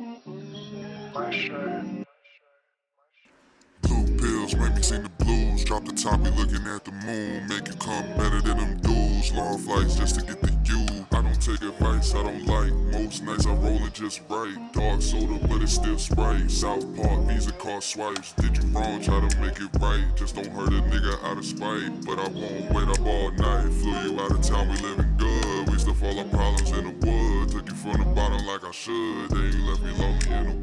Blue pills make me sing the blues. Drop the top, we looking at the moon. Make it come better than them dudes. Long flights just to get to you. I don't take advice, I don't like. Most nights I roll it just right. Dark soda, but it's still Sprite. South Park, Visa card swipes. Did you wrong, try to make it right. Just don't hurt a nigga out of spite. But I won't wait up all night. Flew you out of town, we living good. We stuff all our problems in the wood. Took you from the bottom like I should. Then you left me lonely in the